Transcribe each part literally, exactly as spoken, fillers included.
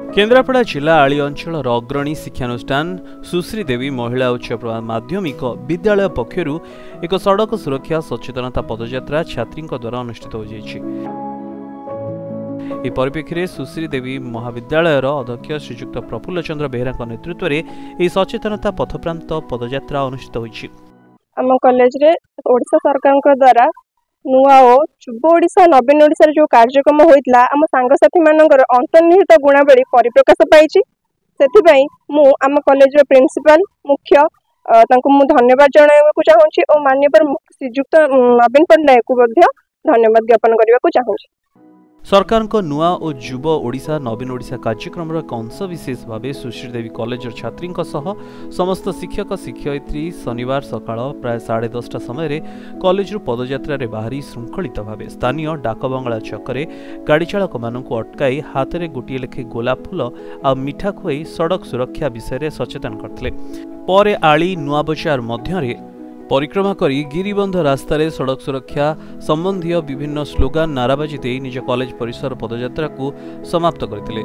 केन्द्रापड़ा जिला आली अंचल अग्रणी शिक्षानुष्ठान सुश्री देवी महिला उच्च माध्यमिक विद्यालय पक्षर एक सड़क सुरक्षा सचेतनता पदयात्रा छात्री द्वारा अनुष्ठित हो परिप्रेक्षी सुश्री देवी महाविद्यालय अध्यक्ष श्रीजुक्त प्रफुल्ल चंद्र बेहरा नेतृत्व में सचेतनता पथप्रांत पदयात्रा अनुष्ठित होईछि। आम कॉलेज रे ओडिशा सरकार द्वारा नुआ ओ युव ओडिशा नवीन ओडिशा जो कार्यक्रम होइतला आम सांगसाथी मानकर अंतर्निहित गुणावली परिप्रकाश पाइछि। सेथिबाई मु आम कॉलेज रे प्रिंसिपल मुख्य तांको मु धन्यवाद जणाइबाकू चाहूछि और माननीय श्रीजुक्त नवीन पट्टनायक को मध्य धन्यवाद ज्ञापन करबाकू चाहूछि। सरकार को नुआ और युव ओडिशा नवीन ओडिशा कार्यक्रम एक अंश विशेष भाव सुश्री देवी कॉलेज छात्री समस्त शिक्षक शिक्षयित्री शनिवार सकाळ प्राय साढ़े दसटा समय कॉलेज पदयात्रा बाहरी श्रृंखलित भाव स्थानीय डाकबंगला छकरे गाड़ी चालक मानक अटकाई हाथ में गोटे लेखे गोलाप फूल आ मिठा खुआई सड़क सुरक्षा विषय सचेतन करते। पर आली नुआ बजार मध्य परिक्रमा करी गिरिबंध रास्तार सड़क सुरक्षा संबंधी विभिन्न स्लोगान नाराबाजी दे निज कॉलेज परिसर पदयात्रा को समाप्त करथिले।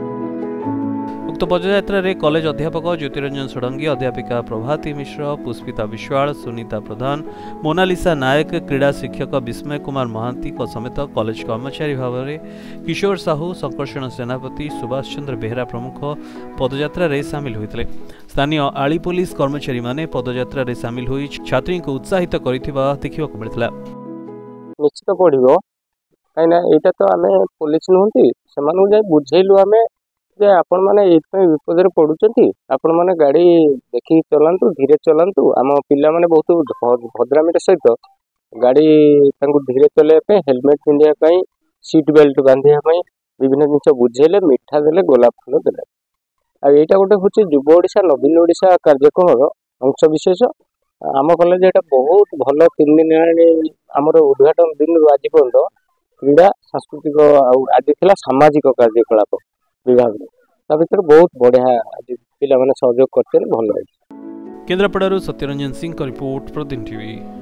उक्त पदयात्रा रे कॉलेज अध्यापक ज्योतिरंजन षडंगी, अध्यापिका प्रभाती मिश्र, पुष्पिता विश्वाल, सुनीता प्रधान, मोनालिसा नायक, क्रीड़ा शिक्षक विस्मय कुमार महांती समेत कॉलेज कर्मचारी भाव में किशोर साहू, संकर्षण सेनापति, सुभाष चंद्र बेहरा प्रमुख पदयात्रा रे सामिल होते। स्थानीय आली पुलिस कर्मचारी माने पदयात्रा रे सामिल होई छात्री को उत्साहित करिथिबा देखिबाकू मिलथिला। निश्चित पड़िबो काइना एटा तो आमे पुलिस नहुंती सेमानु जाय बुझेलु आमे जे आपण माने एथै विपद रे पडुचंती, आपण माने गाड़ी देखि चलांतु, धीरे चलांतु। आम पिला माने बहुत भद्रामिर सहित गाड़ी तांकु धीरे चले पे हेलमेट पिंधिया पई, सीट बेल्ट बांधिया पई विभिन्न जिनिस बुझेले, मिठा देले, गोलाप फूल देले। आ एटा गोटे होची युव ओडिशा नवीन ओडिशा कार्यक्रम अंश विशेष। आम कॉलेज एटा बहुत भल तीन दिन आमर उद्घाटन दिन आज पर्यटन क्रीड़ा सांस्कृतिक आज थिला सामाजिक कार्यकलाप विभाग ता भीतर बहुत बढ़िया आज पिला माने सहयोग करते भल। केन्द्रापड़ारू सत्यरंजन सिंह का रिपोर्ट, प्रदीप टीवी।